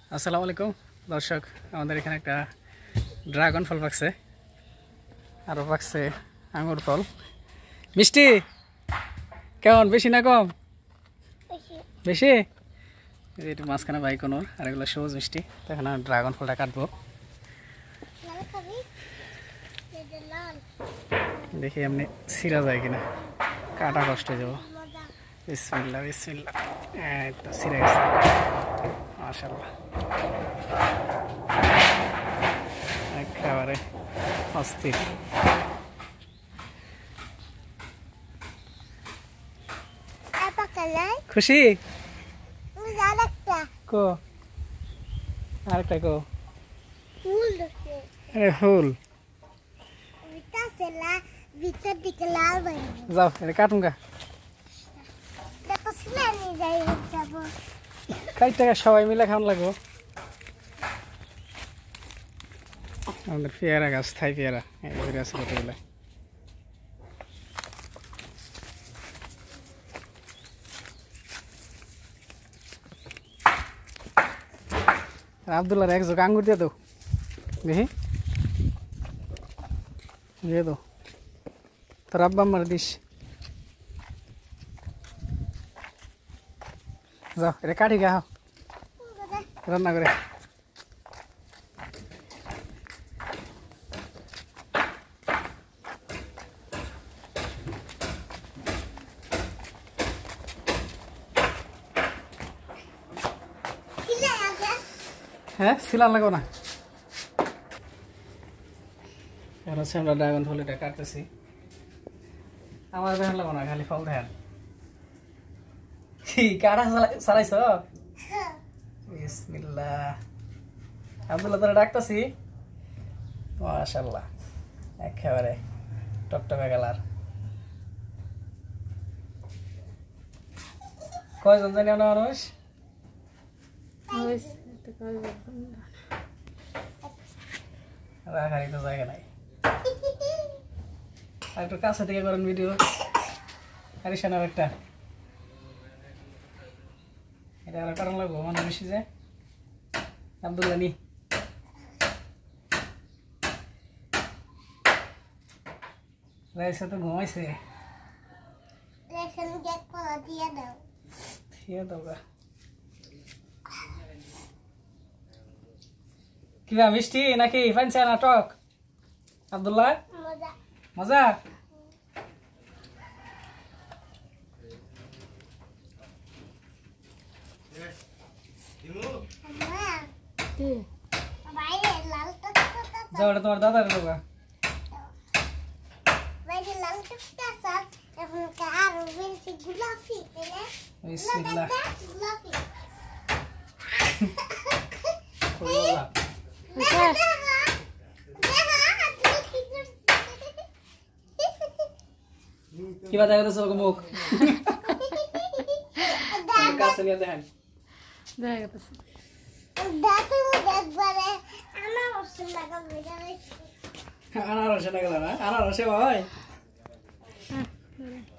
আসসালামু আলাইকুম দর্শক, আমাদের এখানে একটা ড্রাগন ফল পাকছে, আরও পাকছে আঙুর ফল। মিষ্টি কেমন, বেশি না কম? বেশি। একটু মাঝখানে ভাই কোনোর, আর এগুলো সবুজ মিষ্টি। তো এখন ড্রাগন ফলটা কাটবো, দেখি এমনি ছিঁড়া যায় কিনা, কাটা কষ্ট হয়ে যাবো। বিসমিল্লাহ বিসমিল্লাহ, এই তো ছিঁড়ে গেছে মাশাআল্লাহ, একেবারে অস্থির। খুশি? কো আরেকটা কো, আরে ফুল যাও, এটা কাটুন গা, কাইট টাকা সবাই মিলে খাওয়ান লাগবো। আমাদের পেয়ারা গাছ, থাই পেয়ারা আছে কতগুলো। আব্দুল্লাহ এক যোগ আঙ্গুর দিয়ে দাও, দেখি দিয়ে দাও, তোর আব্বা আমার দিস। যাও, এটা কাটি গা রান্না করে। হ্যাঁ, সিলান লাগো না। এখন হচ্ছে আমরা ড্রাগন ফল এটা কাটতেছি। আমার দেখেন লাগো না, খালি ফল দেখেন। কাটা চালাইছ? বিসমিল্লাহ। আব্দুল্লাহ তোরা ডাকতেছি। মাশাআল্লাহ, একেবারে টকটকে কালার। কয়জন জানি না মানুষ? রাখারই তো জায়গা নাই। আর একটু কাছে থেকে করেন ভিডিও, আরিশানার একটা। এটা আর কারণ লাগবো, মানুষ বেশি যে। আব্দুল্লাহ নি রাইসা তো ঘুমাইছে, দিয়ে দাও গা। কিবা মিষ্টি নাকি ফাইনছে না টক? আব্দুল্লাহ মজা। যাও, এটা তোমার দাদার লোক। বিসমিল্লাহ। কিবা দেখা যাচ্ছে মুখ কাছে নিয়ে দেখেন, দেখা যাচ্ছে আনারসে না গেল না, আনারসে ভাই।